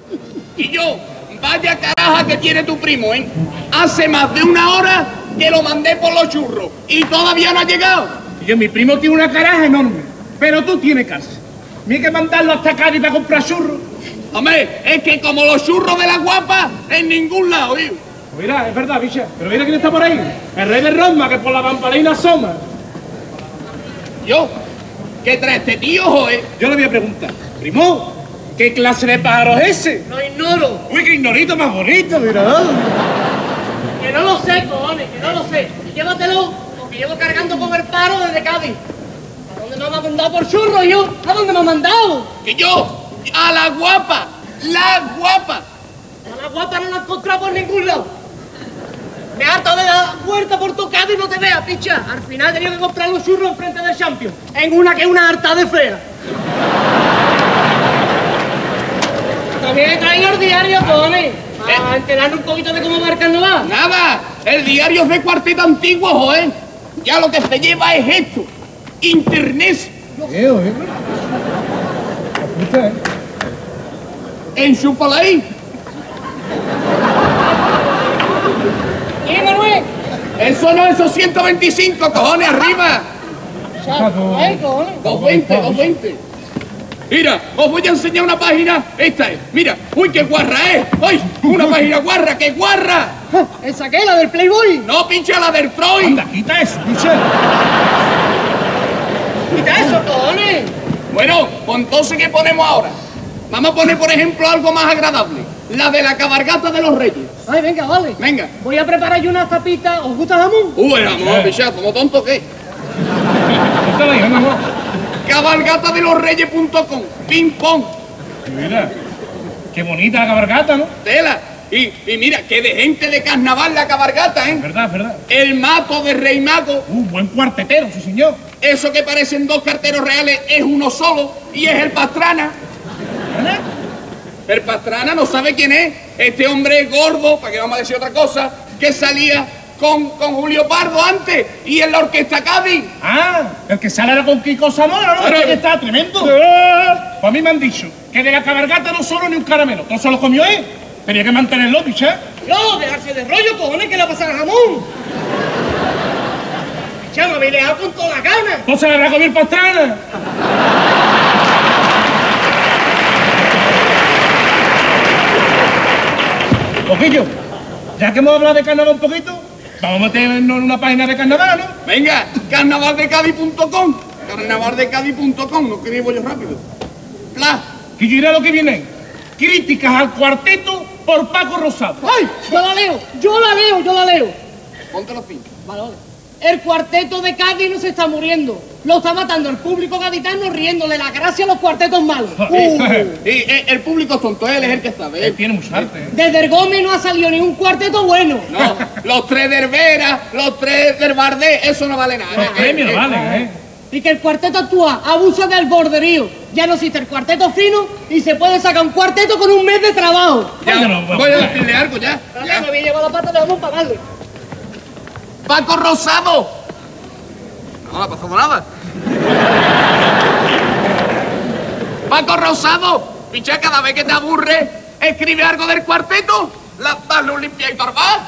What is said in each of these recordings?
Y yo, vaya caraja que tiene tu primo, ¿eh? Hace más de una hora que lo mandé por los churros y todavía no ha llegado. Y mi primo tiene una caraja enorme, pero tú tienes casa. Me hay que mandarlo hasta Cádiz para comprar churros. Hombre, es que como los churros de la guapa, en ningún lado, hijo. Mira, es verdad, bicha. Pero mira quién está por ahí. El rey de Roma, que por la bambalina asoma. Yo, ¿qué trae este tío, joder? Yo le voy a preguntar. Primo, ¿qué clase de pájaro es ese? Lo ignoro. Uy, qué ignorito más bonito, mira. Que no lo sé, cojones, que no lo sé. Y llévatelo, porque llevo cargando con el paro desde Cádiz. ¿A dónde me ha mandado por churro yo? ¿A dónde me ha mandado? Que yo, a la guapa, la guapa. A la guapa no la he encontrado por ningún lado. Me harto de dar vuelta por tu Cádiz y no te veas, picha. Al final he tenido que comprar los churros enfrente del Champions. En una que es una harta de fea. También he traído el diario, cojones. Para enterarnos un poquito de cómo va el carnaval. Nada, el diario es de Cuarteto Antiguo, joder. Ya lo que se lleva es esto. Internet. Enchúfala ahí. ¿Qué, Manuel? Eso no, esos 125, cojones, arriba. Ay, cojones. 220, 220. Mira, os voy a enseñar una página. Esta es. Mira, uy, qué guarra es. ¡Ay! Una página guarra, qué guarra. ¿Esa qué? ¿La del Playboy? No, pinche la del Freud. Anda, quita eso, bicha. Quita eso, cojones. Bueno, pues entonces, ¿qué ponemos ahora? Vamos a poner, por ejemplo, algo más agradable. La de la cabalgata de los reyes. Ay, venga, vale. Venga. Voy a preparar yo unas tapitas. ¿Os gusta el jamón? Vamos, picha, ¿como tonto qué? Cabalgatadelosreyes.com. Ping pong. Mira, qué bonita la cabalgata, ¿no? Tela. Y mira, que de gente de carnaval la cabalgata, ¿eh? Verdad, verdad. El mato de Rey Mago. Buen cuartetero, sí, señor. Eso que parecen dos carteros reales es uno solo y es el Pastrana. ¿Verdad? El Pastrana no sabe quién es. Este hombre gordo, para que vamos a decir otra cosa, que salía con Julio Pardo antes y en la Orquesta Cádiz. Ah, el que sale era con Kiko Zamora, ¿no? Claro. Este que está tremendo. Pues a mí me han dicho que de la cabalgata no solo ni un caramelo, todo se lo comió él. Tenía que mantenerlo, picha. No, dejarse de rollo, cojones, que le va a pasar al jamón. Picha, me habéis dejado con toda la gana. ¿No se le habrá comido el Pastrana? Poquillo, ya que hemos hablado de carnaval un poquito, vamos a meternos en una página de carnaval, ¿no? Venga, carnavaldecádiz.com. Carnavaldecádiz.com, lo escribo yo rápido. Pla. Que yo iré a lo que viene. Críticas al cuarteto por Paco Rosado. ¡Ay! Yo la leo. Ponte los pinchos. Vale, vale. El cuarteto de Cádiz no se está muriendo. Lo está matando el público gaditano riéndole la gracia a los cuartetos malos. Y el público es tonto, él es el que sabe. Él tiene mucha arte, ¿eh? Desde el Gómez no ha salido ni un cuarteto bueno. No, los tres del Vera, los tres del Bardé, eso no vale nada. Los premios valen, ¿eh? Y que el cuarteto actual abusa del borderío. Ya no existe el cuarteto fino y se puede sacar un cuarteto con un mes de trabajo. Ya, voy a decirle algo ya. Ya. Me había llevado la pata de jamón para darle. Paco Rosado. No ha pasado nada. Paco Rosado. Picha, cada vez que te aburre, escribe algo del cuarteto. Dale un limpia y barbá.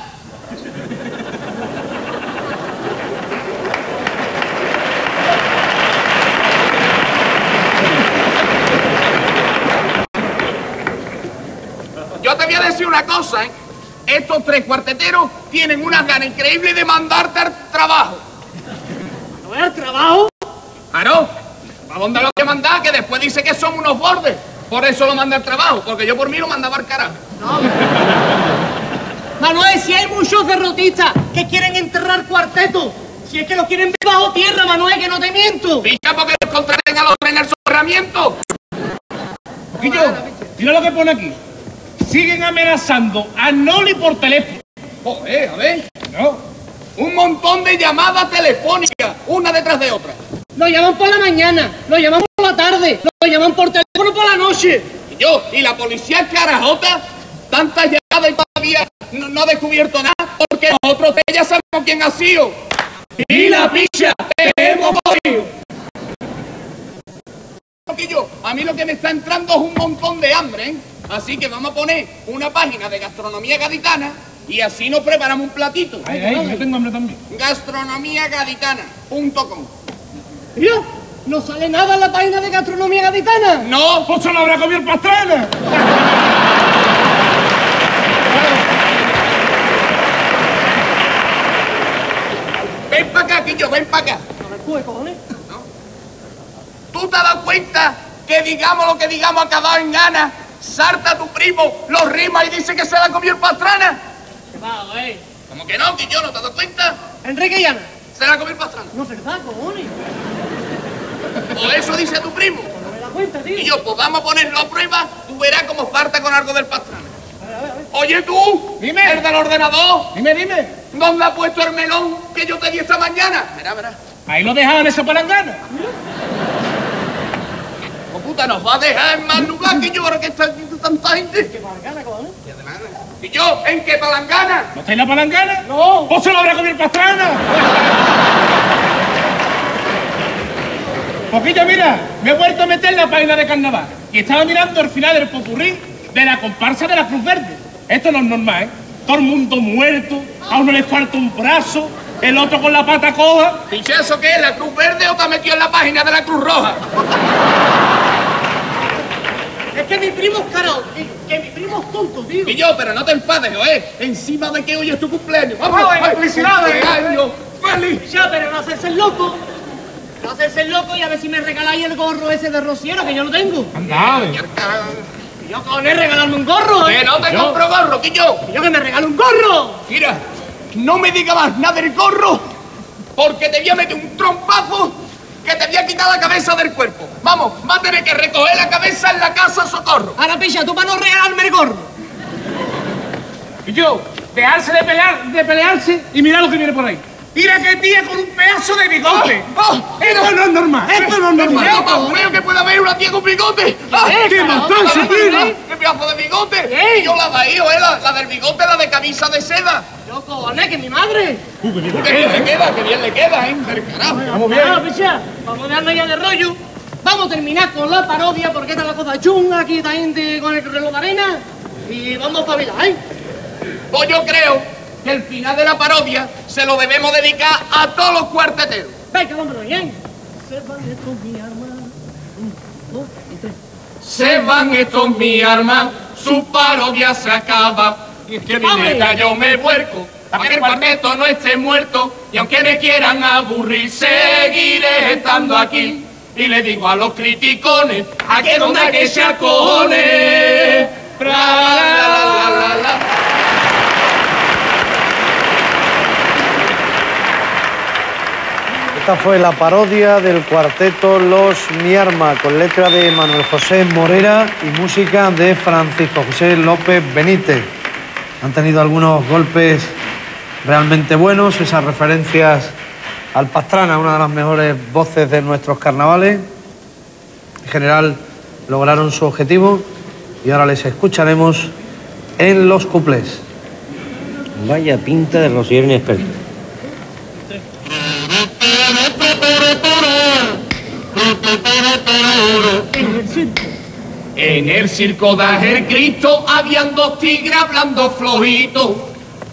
Yo te voy a decir una cosa, ¿eh? Estos tres cuarteteros tienen unas ganas increíbles de mandarte al trabajo. ¿No es el trabajo? Claro, ¿a dónde lo que mandar? Que después dice que son unos bordes. Por eso lo manda al trabajo, porque yo por mí lo mandaba al carajo. No. Manuel, si hay muchos derrotistas que quieren enterrar cuartetos, si es que los quieren bajo tierra, Manuel, que no te miento. Picha, porque los contraten a los tres en el soterramiento. Poquillo, mira lo que pone aquí. Siguen amenazando a Noli por teléfono. Joder, a ver. No. Un montón de llamadas telefónicas, una detrás de otra. Lo llaman por la mañana, lo llaman por la tarde, lo llaman por teléfono por la noche. Y la policía carajota, tantas llamadas y todavía no ha descubierto nada, porque nosotros ya sabemos quién ha sido. Y la picha que hemos cogido. A mí lo que me está entrando es un montón de hambre, ¿eh? Así que vamos a poner una página de gastronomía gaditana y así nos preparamos un platito. Yo tengo hambre también. Gastronomiagaditana.com. Mira, no sale nada en la página de gastronomía gaditana. No, ¡Pues se lo habrá comido el Pastrana! ven para acá, Quillo, ven para acá. A ver, pues, cojones. ¿Tú te has dado cuenta que digamos lo que digamos acabado en gana? Salta tu primo, lo rima y dice que se la comió el Pastrana. ¿Qué va, güey? ¿Cómo que no, Quillo? ¿No te has dado cuenta? Enrique y Ana. Se la comió el Pastrana. No es verdad, cojones. O eso dice tu primo. No me da cuenta, tío. Y yo, pues vamos a ponerlo a prueba, tú verás cómo falta con algo del Pastrana. A ver. Oye tú, Dime. el del ordenador, Dime. ¿dónde ha puesto el melón que yo te di esta mañana? Verá. Ahí lo dejaban esa palangana. Oh, puta, nos va a dejar en mal lugar que yo, ahora que está aquí tanta gente. ¿Qué palangana, cojones? ¿Y yo? ¿En qué palangana? ¿No estáis la palangana? No. ¡Pues se lo habrá comido el Pastrana! Poquito, mira, me he vuelto a meter en la página de carnaval y estaba mirando el final del popurrí de la comparsa de la Cruz Verde. Esto no es normal, ¿eh? Todo el mundo muerto, a uno le falta un brazo, el otro con la pata coja. ¿Piche eso qué es? ¿La Cruz Verde o te has metido en la página de la Cruz Roja? Es que mi primo es caro, que mi primo es tonto, tío. Y yo, pero no te enfades, ¿eh? Encima de que hoy es tu cumpleaños. ¡Vamos! ¡Ay, felicidades! ¡Cumpleaños feliz! Ya, pero no hacerse el loco. No hacerse el loco y a ver si me regaláis el gorro ese de rociero, que yo lo tengo. Anda, Y yo, cojones, regalarme un gorro, Que no te compro gorro, Quillo. Y yo que me regalo un gorro. Mira, no me digas más nada del gorro, porque te voy a meter un trompazo que te voy a quitar la cabeza del cuerpo. Vamos, va a tener que recoger la cabeza en la casa Socorro. Ahora, picha, tú para no regalarme el gorro. y yo, dejarse de pelearse y mira lo que viene por ahí. Mira qué tía con un pedazo de bigote. Esto no es normal, esto no es normal. Creo que puede haber una tía con bigote. ¡Qué matanza, tío! ¡Qué pedazo de bigote! ¿Qué? Y yo la de ahí, la del bigote, la de camisa de seda. Yo, cojones, que mi madre. ¡Qué bien le queda, qué bien le queda, del carajo! Vamos bien. Ah, picha, vamos a dejarnos ya de rollo. Vamos a terminar con la parodia, porque esta es la cosa chunga, aquí esta gente con el reloj de arena. Y vamos para Vila, ¿eh? Pues yo creo que el final de la parodia se lo debemos dedicar a todos los cuarteteros. Venga, vámonos bien. Se van estos mi arma. 1, 2 y 3. Se van estos mi armas, su parodia se acaba. Y es que mi ¡Hombre! neta yo me vuelco, para que el cuarteto no esté muerto. Y aunque me quieran aburrir, seguiré estando aquí. Y le digo a los criticones, a que donde que se acojones. La, la. Esta fue la parodia del cuarteto Los Mi Arma, con letra de Manuel José Morera y música de Francisco José López Benítez. Han tenido algunos golpes realmente buenos, esas referencias al Pastrana, una de las mejores voces de nuestros carnavales. En general lograron su objetivo y ahora les escucharemos en los cuplés. Vaya pinta de rociero inexperto. En el circo de Ajer Cristo habían dos tigres hablando flojito.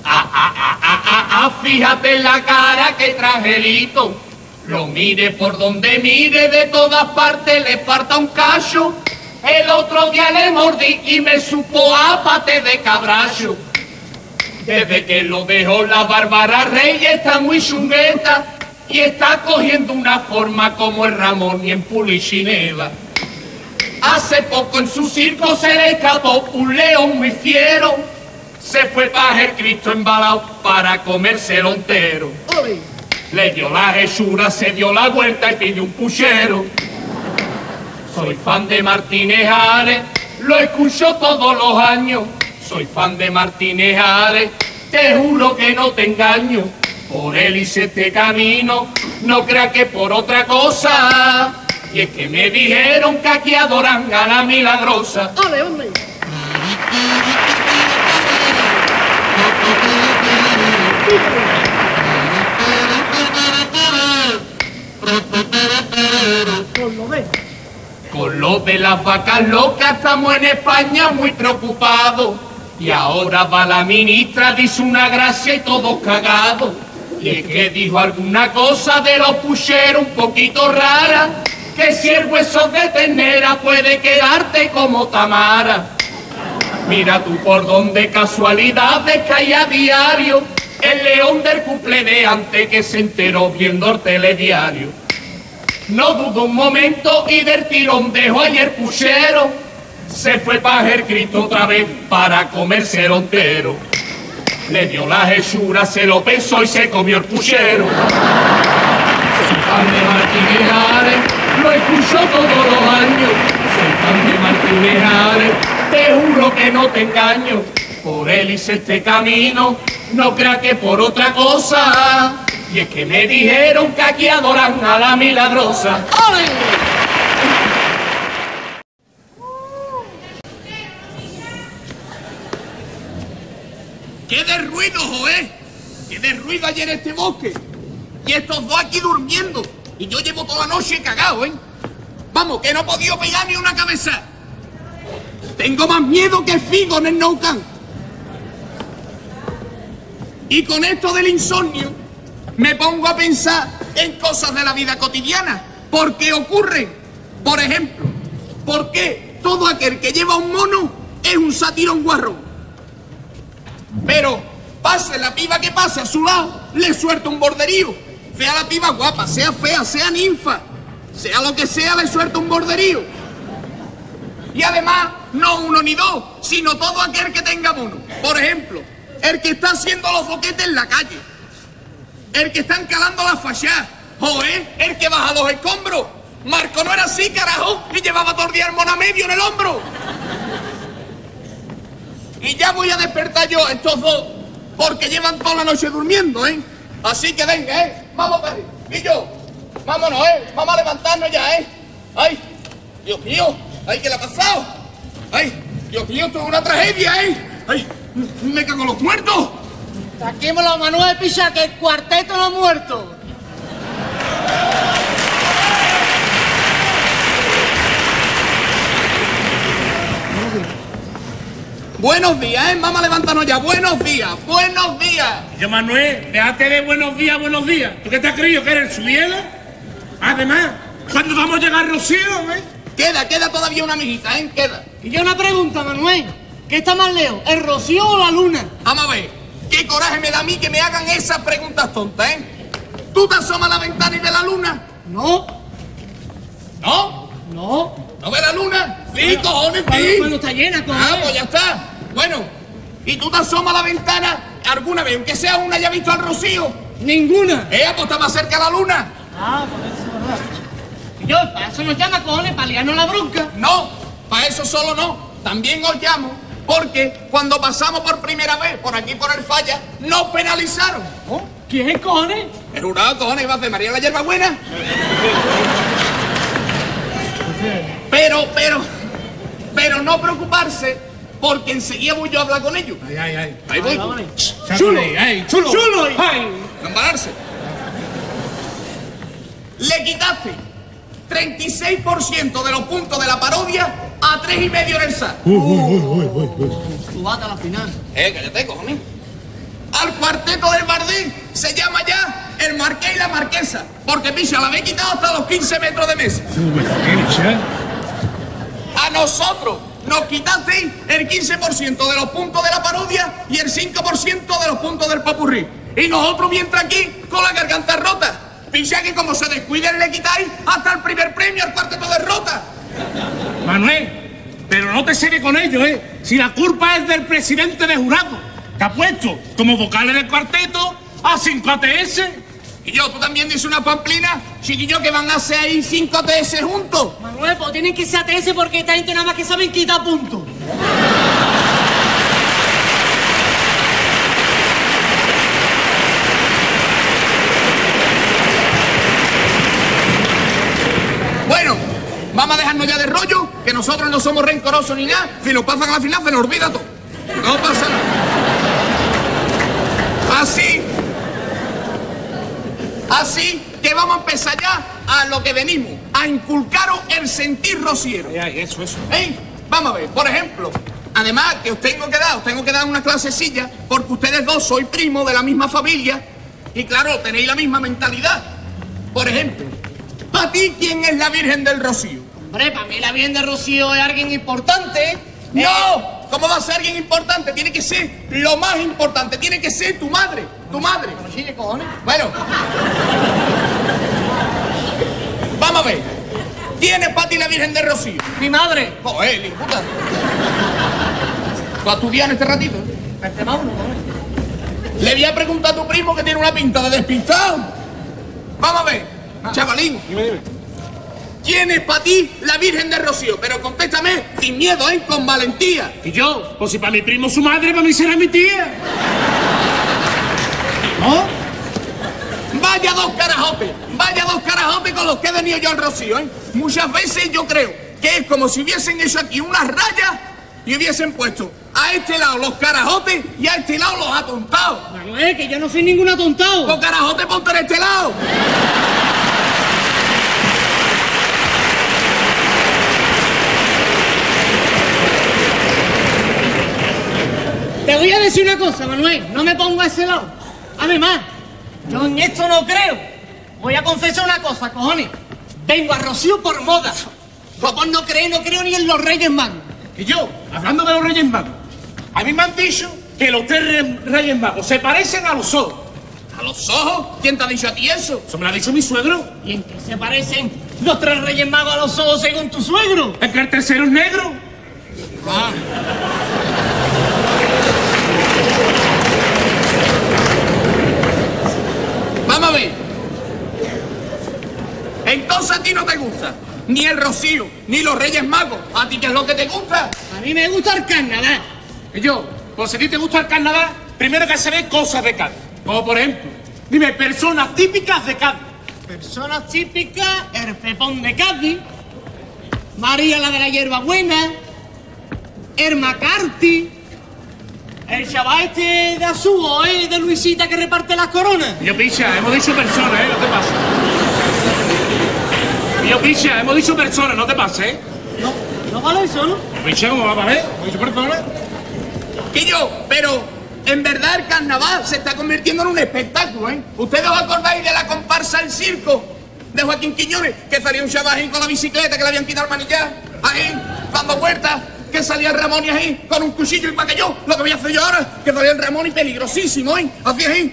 Fíjate en la cara que trajelito. Lo mire por donde mire, de todas partes le falta un cacho. El otro día le mordí y me supo a pate de cabracho. Desde que lo dejó la Bárbara Reyes está muy chungueta y está cogiendo una forma como el Ramón y en Pulichinela. Hace poco en su circo se le escapó un león muy fiero. Se fue para el Cristo embalado para comérselo entero. Le dio la hechura, se dio la vuelta y pidió un puchero. Soy fan de Martínez Ares, lo escucho todos los años. Soy fan de Martínez Ares, te juro que no te engaño. Por él hice este camino, no creas que por otra cosa. Y es que me dijeron que aquí adoran a la milagrosa. ¡Ole, hombre! Por lo ves. Con lo de las vacas locas estamos en España muy preocupados. Y ahora va la ministra, dice una gracia y todos cagados. Y es que dijo alguna cosa de los pucheros un poquito rara, que si el hueso de ternera puede quedarte como Tamara. Mira tú por donde casualidades cae a diario el león del cumple de antes que se enteró viendo el telediario. No dudó un momento y del tirón dejó ayer puchero. Se fue para el Cristo otra vez para comerse el entero. Le dio la hechura, se lo pensó y se comió el puchero. Soy fan de Martínez Ares, lo escucho todos los años. Soy fan de Martínez Ares, te juro que no te engaño. Por él hice este camino, no creas que por otra cosa. Y es que me dijeron que aquí adoran a la milagrosa. ¡Ole! ¡Qué de ruido, Joé! ¡Qué de ruido ayer en este bosque! Y estos dos aquí durmiendo. Y yo llevo toda la noche cagado, ¿eh? Vamos, que no he podido pegar ni una cabeza. Tengo más miedo que Figo en el Nou Camp. Y con esto del insomnio, me pongo a pensar en cosas de la vida cotidiana. ¿Por qué ocurren? Por ejemplo, ¿por qué todo aquel que lleva un mono es un satirón guarrón? Pero pase la piba que pase a su lado, le suelta un borderío. Sea la piba guapa, sea fea, sea ninfa, sea lo que sea, le suelta un borderío. Y además, no uno ni dos, sino todo aquel que tenga mono. Por ejemplo, el que está haciendo los boquetes en la calle, el que está encalando las fachadas, joder, el que baja los escombros. Marco no era así, carajo, y llevaba todo el día el mono a medio en el hombro. Y ya voy a despertar yo a estos dos, porque llevan toda la noche durmiendo, ¿eh? Así que venga, vamos, Peri, y yo, vámonos, vamos a levantarnos ya, Ay, Dios mío, ay, ¿qué le ha pasado? Ay, Dios mío, esto es una tragedia, Ay, me cago en los muertos. Saquémoslo a Manuel Picha, que el cuarteto no ha muerto. Buenos días, vamos a levantarnos ya. Buenos días, buenos días. Yo, Manuel, déjate de buenos días, buenos días. ¿Tú qué te has creído, que eres el Subiela? Además, ¿cuándo vamos a llegar, Rocío, Queda todavía una amiguita, queda. Y yo una pregunta, Manuel. ¿Qué está más lejos, el rocío o la luna? Vamos a ver, qué coraje me da a mí que me hagan esas preguntas tontas, ¿Tú te asomas a la ventana y ves la luna? No. ¿No? No. ¿No ves la luna? Sí, cojones, sí. Cuando está llena, cojones. Ah, pues ya está. Bueno, ¿y tú te asomas a la ventana alguna vez, aunque sea una, haya visto al rocío? Ninguna. Pues está más cerca la luna. Ah, por eso es verdad. Y yo, para eso nos llama, cojones, para liarnos la bronca. No, para eso solo no. También os llamo porque cuando pasamos por primera vez por aquí por el Falla, nos penalizaron. ¿Oh? ¿Quién es, cojones? El jurado, cojones, iba a hacer María la Hierbabuena. Pero no preocuparse, porque enseguida voy yo a hablar con ellos. Ahí voy. Chulo, chulo. Chulo. No embararse. Le quitaste 36% de los puntos de la parodia a 3,5 en el SAT. Tú vas a la final. Cállate, cojones. Al cuarteto del Bardín se llama ya el Marqués y la Marquesa, porque picha, la habéis quitado hasta los 15 metros de mesa. A nosotros nos quitasteis el 15% de los puntos de la parodia y el 5% de los puntos del popurrí. Y nosotros mientras aquí con la garganta rota. Picha que como se descuiden le quitáis hasta el primer premio al cuarteto de Rota. Manuel, pero no te seres con ellos, Si la culpa es del presidente de jurado, que ha puesto como vocales del cuarteto a 5 ATS. Y yo, tú también dices una pamplina, chiquillo, que van a ser ahí 5 ATS juntos. Manuel, pues tienen que ser ATS porque esta gente nada más que saben quitar puntos. Bueno, vamos a dejarnos ya de rollo, que nosotros no somos rencorosos ni nada. Si nos pasan a la final, se nos olvida todo. No pasa nada. Así que vamos a empezar ya a lo que venimos, a inculcaros el sentir rociero. Eso. Vamos a ver, por ejemplo, además que os tengo que dar una clasecilla porque ustedes dos sois primos de la misma familia y claro, tenéis la misma mentalidad. Por ejemplo, ¿para ti quién es la Virgen del Rocío? Hombre, para mí la Virgen del Rocío es alguien importante. ¡No! ¿Cómo va a ser alguien importante? Tiene que ser lo más importante, tiene que ser tu madre. Sí, ¿qué cojones? Bueno. Vamos a ver. ¿Quién es para ti la Virgen del Rocío? Mi madre. Joder, ni puta. ¿Tú has estudiado en este ratito? Este más uno, cojones. Le voy a preguntar a tu primo que tiene una pinta de despistado. Vamos a ver, chavalín. Dime. ¿Quién es para ti la Virgen del Rocío? Pero contéstame sin miedo, con valentía. ¿Y yo? Pues si para mi primo su madre, para mí será mi tía. ¿No? Vaya dos carajotes con los que he venido yo al Rocío, Muchas veces yo creo que es como si hubiesen hecho aquí unas rayas y hubiesen puesto a este lado los carajotes y a este lado los atontados. Manuel, que yo no soy ningún atontado. Los carajotes ponte en este lado. Te voy a decir una cosa, Manuel, no me pongo a ese lado. Además, yo en esto no creo. Voy a confesar una cosa, cojones. Vengo a Rocío por moda. Pues no creo ni en los Reyes Magos. Y yo, hablando de los Reyes Magos, a mí me han dicho que los tres Reyes Magos se parecen a los ojos. ¿A los ojos? ¿Quién te ha dicho a ti eso? Eso me lo ha dicho mi suegro. ¿Y en qué se parecen los tres Reyes Magos a los ojos según tu suegro? Es que el tercero es negro. Ah. Vamos a ver. Entonces a ti no te gusta ni el Rocío, ni los Reyes Magos. ¿A ti qué es lo que te gusta? A mí me gusta el carnaval. Y yo, pues si a ti te gusta el carnaval, primero que se ve cosas de Cádiz. Como por ejemplo, dime, personas típicas de Cádiz. Personas típicas, el Pepón de Cádiz, María la de la hierbabuena, el McCarthy, el chaval este de Azugo, de Luisita que reparte las coronas. Y yo, picha, hemos dicho personas, no te pases. Y yo, picha, hemos dicho personas, no te pases, No vale eso, ¿no? Picha, ¿cómo va a valer? Hemos dicho personas. Que yo, pero en verdad el carnaval se está convirtiendo en un espectáculo, ¿Ustedes os acordáis de la comparsa El Circo de Joaquín Quiñones? Que salía un chaval con la bicicleta que le habían quitado el manillar, ahí, dando vueltas, que salía el Ramón y ahí, con un cuchillo y para que yo, lo que voy a hacer yo ahora, que salía el Ramón y peligrosísimo, Hacía ahí,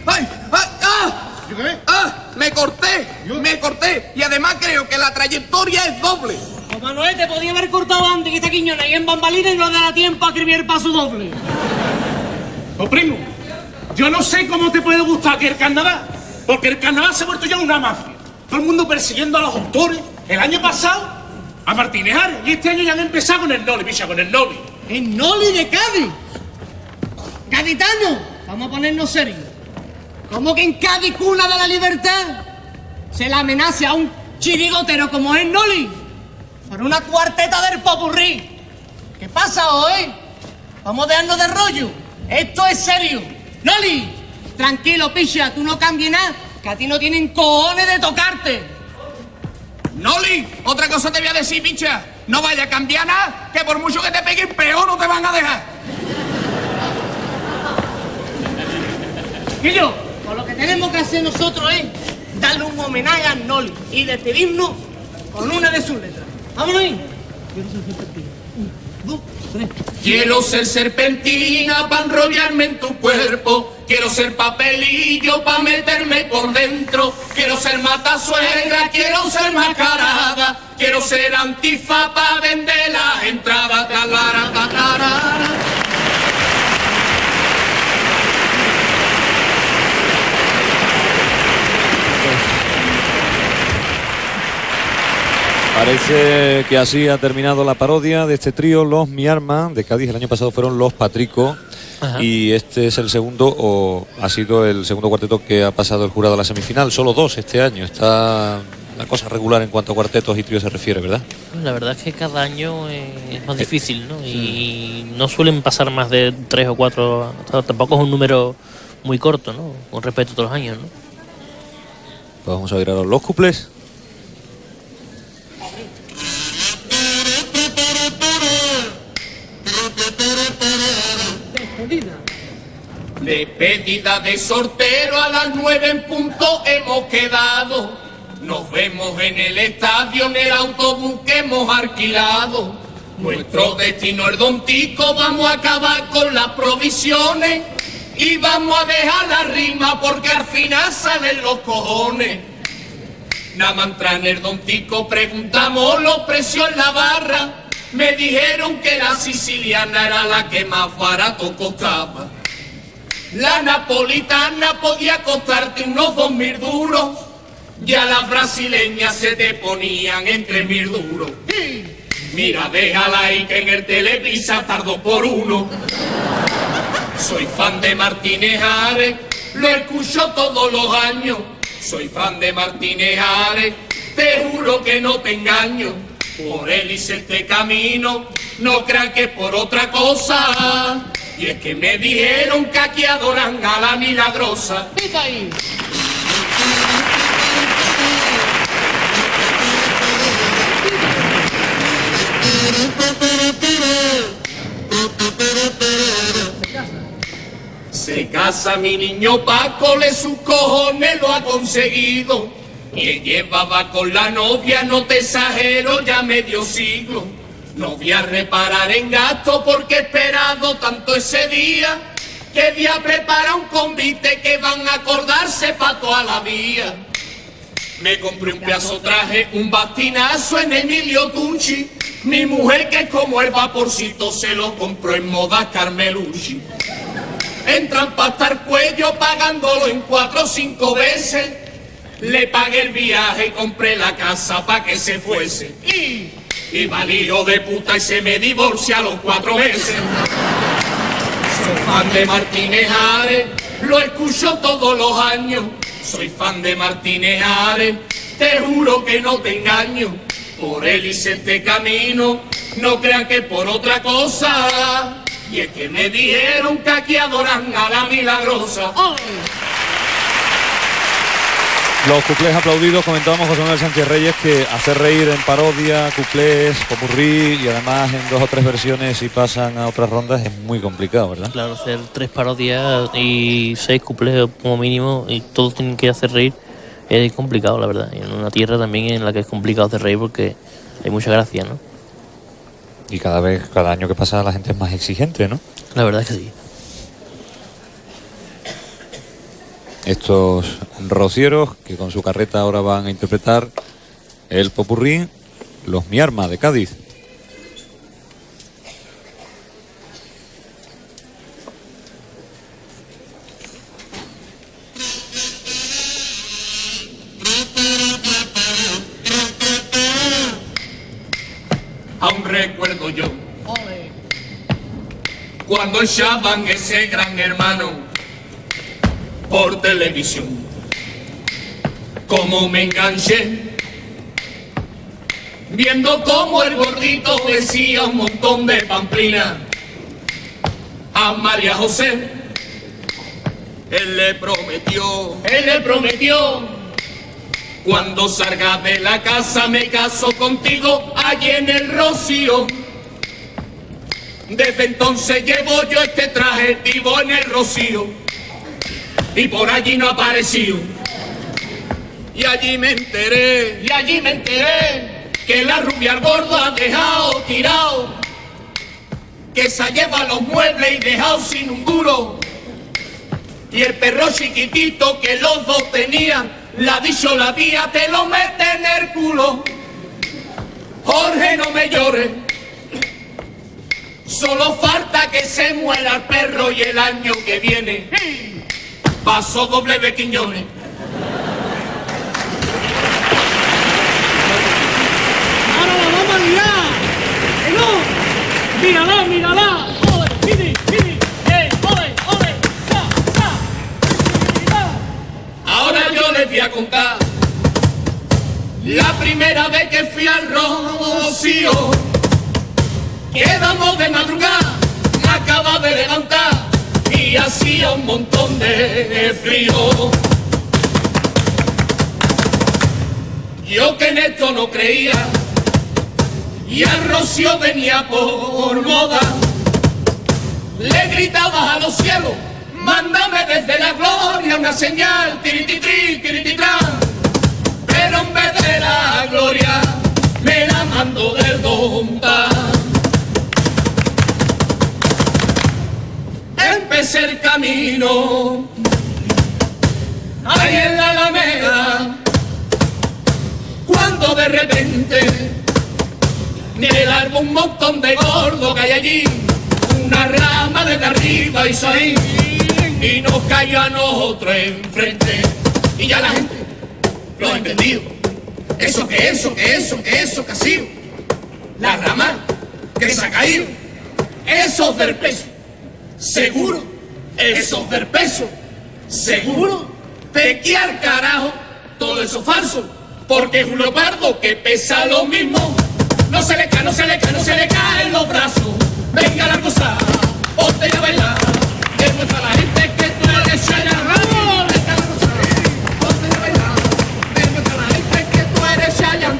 me corté, y además creo que la trayectoria es doble. Pues Manuel, te podía haber cortado antes que esta Quiñones ahí en bambalina y no le dará tiempo a escribir el paso doble. Pues primo, yo no sé cómo te puede gustar que el carnaval, porque el carnaval se ha vuelto ya una mafia. Todo el mundo persiguiendo a los autores. El año pasado a Martínez Ares, y este año ya han empezado con el Noli, picha, con el Noli. ¡El Noli de Cádiz! ¡Gaditano! Vamos a ponernos serios. ¿Cómo que en Cádiz, cuna de la libertad, se le amenaza a un chirigotero como es Noli por una cuarteta del popurrí? ¿Qué pasa hoy? Vamos a dejarnos de rollo. Esto es serio. Noli, tranquilo, picha, tú no cambies nada, que a ti no tienen cojones de tocarte. Noli, otra cosa te voy a decir, picha. No vaya a cambiar nada, que por mucho que te peguen, peor no te van a dejar. Y yo, pues lo que tenemos que hacer nosotros es darle un homenaje a Noli y despedirnos con una de sus letras. Vámonos ahí. Quiero ser serpentina para enrollarme en tu cuerpo. Quiero ser papelillo para meterme por dentro. Quiero ser matasuegra, quiero ser mascarada. Quiero ser antifa para vender las entradas. Talara, talara. Parece que así ha terminado la parodia de este trío, los Mi Arma de Cádiz. El año pasado fueron los Patrico. Ajá. Y este es el segundo, o ha sido el segundo cuarteto que ha pasado el jurado a la semifinal. Solo dos este año. Está la cosa regular en cuanto a cuartetos y tríos se refiere, ¿verdad? La verdad es que cada año es más difícil, ¿no? Y no suelen pasar más de 3 o 4. Tampoco es un número muy corto, ¿no? Con respecto a todos los años, ¿no? Pues vamos a ver ahora los cuplés. Despedida de sortero a las 9 en punto hemos quedado. Nos vemos en el estadio, en el autobús que hemos alquilado. Nuestro destino es Don Tico, vamos a acabar con las provisiones y vamos a dejar la rima porque al final salen los cojones. Nada más entrar en el Don Tico preguntamos los precios en la barra. Me dijeron que la siciliana era la que más barato costaba. La napolitana podía costarte unos 2.000 duros. Ya las brasileñas se te ponían en 3.000 duros. Mira, déjala ahí que en el Televisa tardó por 1. Soy fan de Martínez Ares, lo escucho todos los años. Soy fan de Martínez Ares, te juro que no te engaño. Por él hice este camino, no crean que es por otra cosa. Y es que me dijeron que aquí adoran a la Milagrosa. Se casa mi niño Paco, le sus cojones lo ha conseguido. Y él llevaba con la novia, no te exagero, ya medio siglo. No voy a reparar en gasto porque he esperado tanto ese día, que voy a preparar un convite que van a acordarse pa' toda la vida. Me compré un pedazo traje, un bastinazo en Emilio Tunchi. Mi mujer, que es como el vaporcito, se lo compró en moda Carmelucci. Entran pa' estar cuello pagándolo en 4 o 5 veces. Le pagué el viaje y compré la casa pa' que se fuese. Y va el hijo de puta y se me divorcia a los 4 meses. Soy fan de Martínez Ares, lo escucho todos los años. Soy fan de Martínez Ares, te juro que no te engaño. Por él hice este camino, no crean que por otra cosa. Y es que me dijeron que aquí adoran a la Milagrosa. Los cuplés aplaudidos, comentábamos José Manuel Sánchez Reyes que hacer reír en parodia, cuplés, popurrí y además en 2 o 3 versiones si pasan a otras rondas es muy complicado, ¿verdad? Claro, hacer 3 parodias y 6 cuplés como mínimo y todos tienen que hacer reír es complicado, la verdad. Y en una tierra también en la que es complicado hacer reír porque hay mucha gracia, ¿no? Y cada año que pasa la gente es más exigente, ¿no? La verdad es que sí. Estos rocieros que con su carreta ahora van a interpretar el popurrí Los Mi Arma de Cádiz. Aún recuerdo yo cuando echaban ese Gran Hermano por televisión, como me enganché viendo cómo el gordito decía un montón de pamplina a María José. Él le prometió cuando salga de la casa me caso contigo allí en el Rocío. Desde entonces llevo yo este traje, vivo en el Rocío y por allí no apareció. Y allí me enteré que la rubia al gordo ha dejado tirado, que se lleva los muebles y dejado sin un duro. Y el perro chiquitito que los dos tenían, la ha dicho la tía, te lo mete en el culo. Jorge, no me llores, solo falta que se muera el perro y el año que viene paso doble de Quiñones. ¡Ahora la vamos a liar! ¡Que no! ¡Mírala, mírala! ¡Ole, mire, mire! ¡Ole, ole! ¡Sa! Ahora yo les voy a contar la primera vez que fui al Rocío. Quedamos de madrugada, me acaba de levantar y hacía un montón de frío. Yo que en esto no creía y al Rocío venía por moda. le gritaba a los cielos, mándame desde la gloria una señal, tirititri, tirititran. Pero en vez de la gloria, me la mando del Donta. Empecé el camino, ahí en la Alameda, cuando de repente, en el árbol un montón de gordo que hay allí, una rama desde arriba hizo ahí, y nos cayó a nosotros enfrente, y ya la gente lo ha entendido. Eso que ha sido, la rama que se ha caído, esos del peso, seguro, esos del peso, seguro, te quiere al carajo, todo eso falso, porque es un leopardo que pesa lo mismo. No se le caen los brazos. Venga la cosa, ponte a bailar. Demuestra a la gente que tú eres Chayanne. Venga la cosa, ponte a bailar. Demuestra a la gente que tú eres Chayanne.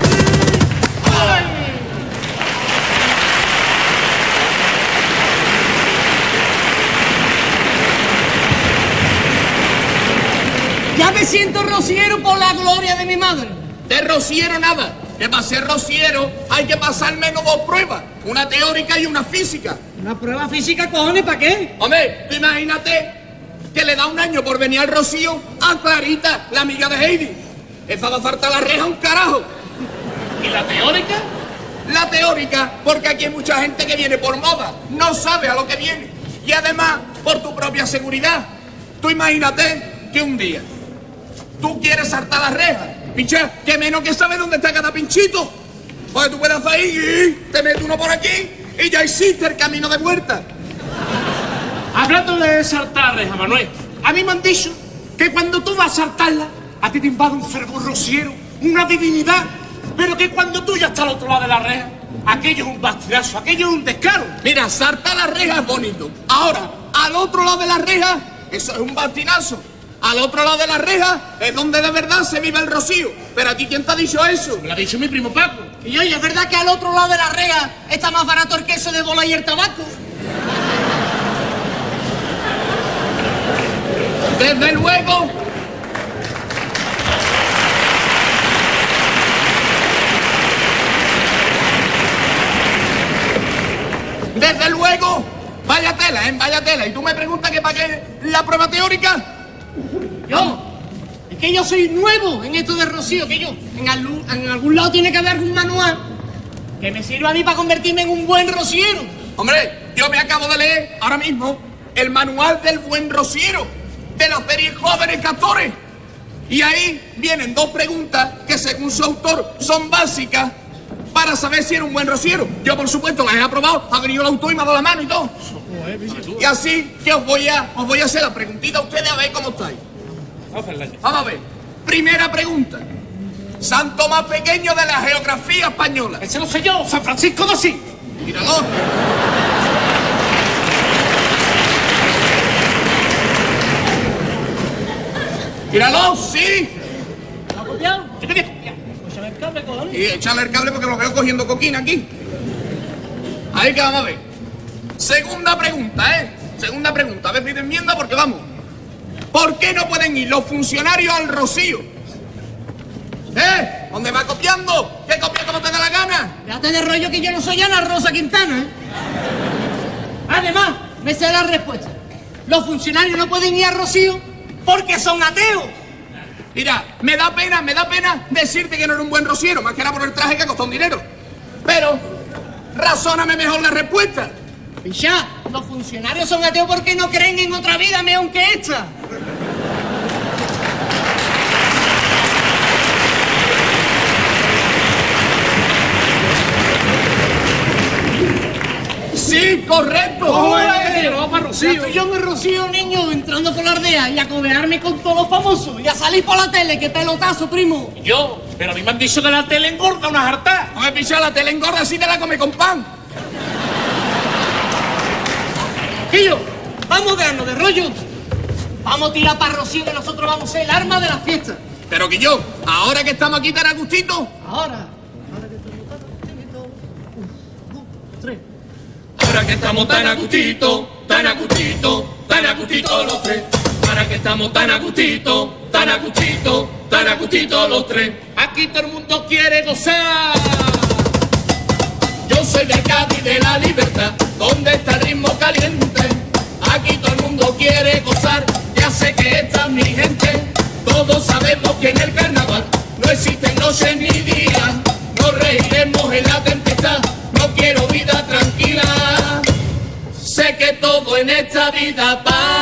Ya me siento rociero por la gloria de mi madre. De rociero nada. Que para ser rociero hay que pasar al menos 2 pruebas. Una teórica y una física. ¿Una prueba física, cojones, para qué? Hombre, tú imagínate que le da un año por venir al Rocío a Clarita, la amiga de Heidi. Esa va a faltar la reja un carajo. ¿Y la teórica? La teórica, porque aquí hay mucha gente que viene por moda, no sabe a lo que viene. Y además, por tu propia seguridad. Tú imagínate que un día tú quieres saltar la reja. Pinche, que menos que sabe dónde está cada pinchito. Pues tú puedes hacer ahí, te metes uno por aquí y ya hiciste el camino de vuelta. Hablando de saltar reja, Manuel, a mí me han dicho que cuando tú vas a saltarla, a ti te invade un fervor rociero, una divinidad, pero que cuando tú ya estás al otro lado de la reja, aquello es un bastinazo, aquello es un descaro. Mira, saltar la reja es bonito. Ahora, al otro lado de la reja, eso es un bastinazo. Al otro lado de la reja es donde de verdad se vive el Rocío. Pero a ti, ¿quién te ha dicho eso? Me lo ha dicho mi primo Paco. Y oye, ¿es verdad que al otro lado de la reja está más barato el queso de bola y el tabaco? Desde luego. Desde luego. Vaya tela, vaya tela. Y tú me preguntas que para qué la prueba teórica. Es que yo soy nuevo en esto de Rocío, que yo en algún lado tiene que haber algún manual que me sirva a mí para convertirme en un buen rociero. Hombre, yo me acabo de leer ahora mismo el manual del buen rociero de la serie Jóvenes Castores. Y ahí vienen 2 preguntas que según su autor son básicas para saber si era un buen rociero. Yo por supuesto las he aprobado, ha venido el autor y me ha dado la mano y todo. Y así que os voy a hacer la preguntita a ustedes a ver cómo estáis. Vamos a ver. Primera pregunta. Santo más pequeño de la geografía española. Ese lo sé yo, San Francisco de Asís. Míralo. Míralo, sí. ¿Lo has copiado? ¿Qué te voy a copiar? Pues échame el cable, cojones. Y echarle el cable porque lo veo cogiendo coquina aquí. Ahí que vamos a ver. Segunda pregunta, Segunda pregunta. A ver si te enmienda porque vamos. ¿Por qué no pueden ir los funcionarios al Rocío? ¿Dónde va copiando? ¿Qué copia como te da la gana? Déjate de rollo que yo no soy Ana Rosa Quintana, Además, me sé la respuesta. Los funcionarios no pueden ir al Rocío porque son ateos. Mira, me da pena decirte que no eres un buen rociero, más que nada por el traje que ha costado un dinero. Pero, razóname mejor la respuesta. Pichá, los funcionarios son ateos porque no creen en otra vida mejor que esta. Sí, correcto. Vamos para Rocío. Estoy yo en el Rocío, niño, entrando por la aldea y a cobearme con todos los famosos y a salir por la tele, qué pelotazo, primo. Pero a mí me han dicho que la tele engorda una jartá. No me picha, la tele engorda así te la come con pan. Quillo, vamos a darnos de rollo. Vamos a tirar para Rocío, que nosotros vamos a ser el arma de la fiesta. Pero que yo, ahora que estamos aquí tan a gustito. Ahora que estamos tan a gustito. 1, 2, 3. Ahora que estamos tan a gustito. tan a gustito, tan a gustito los tres. Ahora que estamos tan a gustito, tan a gustito, tan a gustito los tres. Aquí todo el mundo quiere gozar. Yo soy de Cádiz, de la Libertad, donde está el ritmo caliente. Aquí todo el mundo quiere gozar, ya sé que esta es mi gente. Todos sabemos que en el carnaval no existen noches ni días. Nos reiremos en la tempestad, no quiero vida tranquila. Sé que todo en esta vida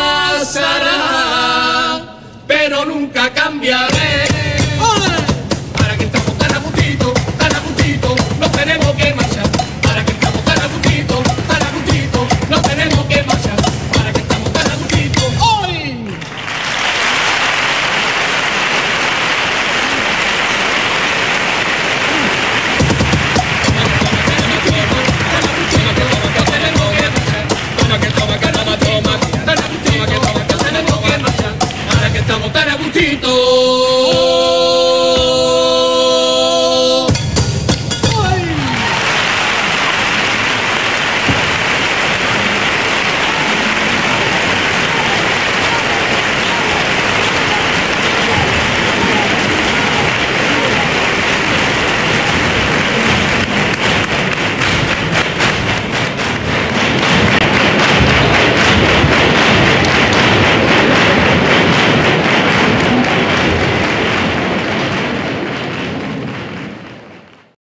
pasará, pero nunca cambiaré. Ahora que estamos tan a gustito, nos tenemos que marchar. Ahora que estamos tan a gustito, nos tenemos que marchar. Ahora que estamos tan a gustito, ¡hoy! Ahora que estamos tan a gustito,